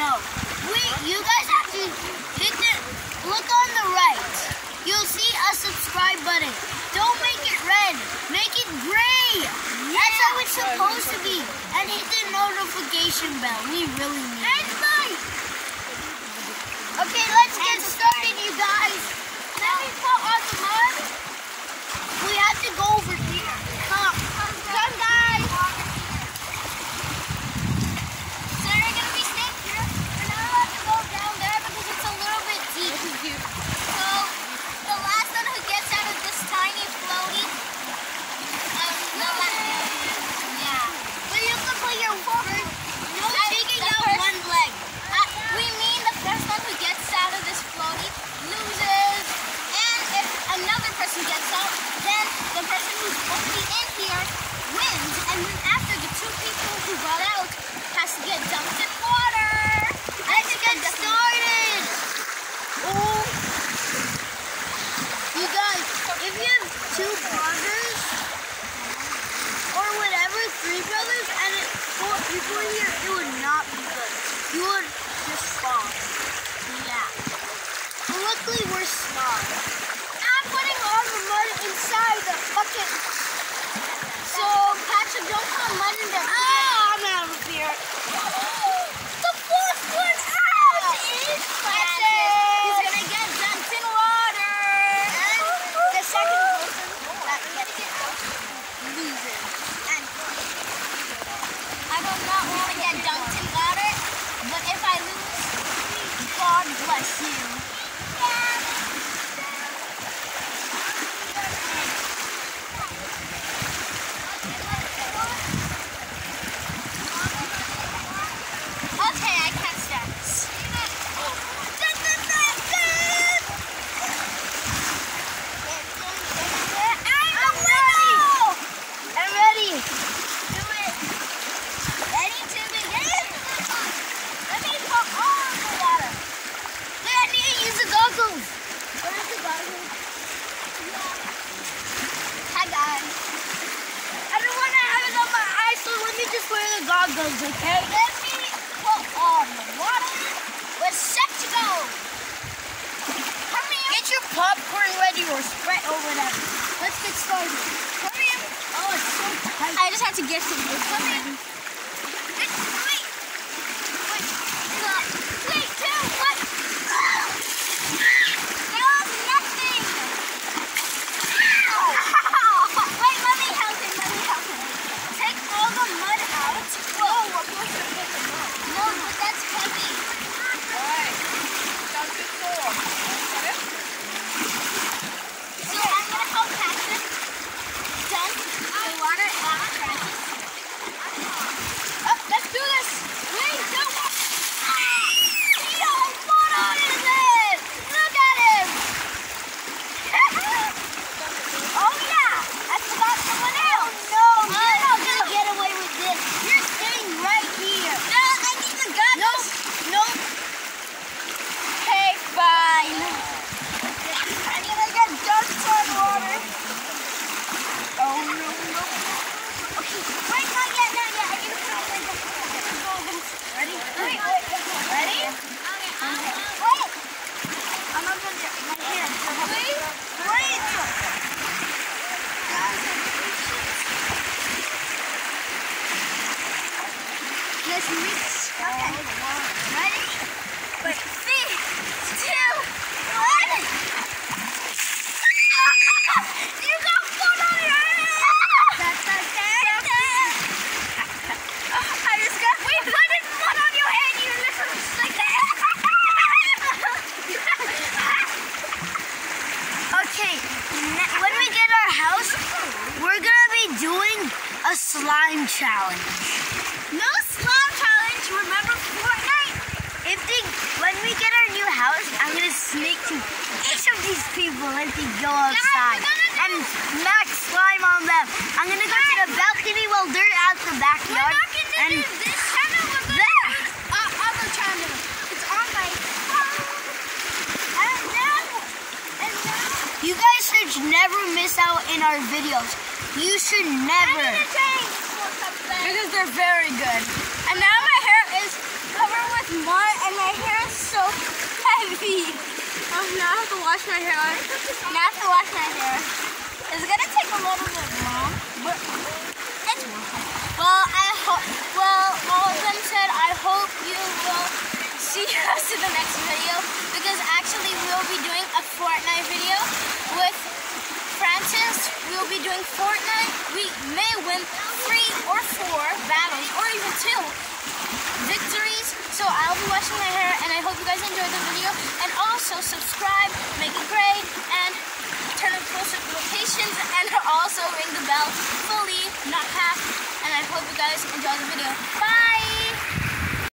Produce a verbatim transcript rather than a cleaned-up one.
No. We, you guys have to hit the, look on the right. You'll see a subscribe button. Don't make it red. Make it gray. Yeah. That's how it's supposed to be. And hit the notification bell. We really need it. And like. Okay, let's get started, you guys. Let me put on the mud. We have to go over here. Come, come, come guys. So we're gonna be staying here. We're not allowed to go down there because it's a little bit deep. So the last one who gets out of this tiny floaty, um, the last, yeah. But you can put your forward. No taking out one leg. Uh, we mean the first one who gets out of this floaty loses. And if another person gets out, then the person who's only in here wins. And then after, the two people who got out has to get dumped in water. Let's get started. Oh, you guys, if you have two brothers or whatever, three brothers, and it, four people in here, it would not be good. You would just fall. Yeah. But luckily, we're smart. I'm putting all the mud inside the bucket. So, Patrick, don't put mud in there. Oh, I'm out of here. The fourth one out is Patrick. He's gonna get dumped in water. And the second person that gets it out loses. And I do not want to get dumped in water, but if I lose, God bless you. Okay, I can start this. I'm ready! I'm ready! Do it! Ready to begin? Let me put all the water. Wait, I need to use the goggles. Where's the goggles? Hi guys. I don't want to have it on my eyes, so let me just wear the goggles, okay? Let me put on the water. We're set to go. Hurry up. Get your popcorn ready or Sprite or whatever. Let's get started. Hurry up. Oh, it's so tight. I just have to get some good. Hurry up. Wait. Wait. Wait, two, what? There was nothing. Wait, let me help him. Let me help him. Take all the mud out. Whoa, we're supposed to get the mud. No, but that's heavy. Alright. Sounds good. So I'm going to help Patrick dump the water out of Travis. Oh, let's do this. Wait, don't. He don't put on his head. Look at him. Oh, yeah. I forgot someone else. No, you're not going to get away with this. You're staying right here. No, I need the goggles. No, no. Okay, fine. I'm going to get dumped on water. Oh, no, no. Okay, wait, not yet, not yet. I need to put on my goggles. Ready? Wait, wait, ready? Okay. Wait. I'm not going to get my hand. Wait, wait. Let's mix. Okay. Ready? Wait. Three, two, one. You got food on your head. That's okay. I just got. We put it food on your head. You literally like that. Okay. When we get our house, we're gonna be doing a slime challenge. No slime challenge. Remember Fortnite? If they, when we get our new house, I'm gonna sneak to each of these people as they go outside and max slime on them. I'm gonna go to the balcony while they're out the backyard. We're not gonna and do this channel. We're gonna there. do uh, other channel. It's on my phone. And now, and now, you guys should never miss out in our videos. You should never. Because they're very good. And now my hair is covered with mud and my hair is so heavy. Oh, now I have to wash my hair. Now I have to wash my hair. It's gonna take a little bit long, but it's worth it. Well, I hope. Well, all of them said, I hope you will see us in the next video, because actually we'll be doing a Fortnite video with Francis. We'll be doing Fortnite. We may win three or four battles, or even two victories. So I'll be washing my hair, and I hope you guys enjoyed the video. And also subscribe, make it great, and turn on post notifications, and also ring the bell fully, not half. And I hope you guys enjoy the video. Bye!